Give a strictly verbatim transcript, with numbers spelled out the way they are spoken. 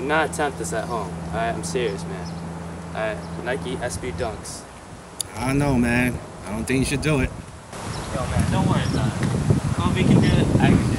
Do not attempt this at home. Alright, I'm serious, man. Alright, Nike S B Dunks. I don't know, man. I don't think you should do it. Yo, man, don't worry about it. Kobe can do it. I can do it.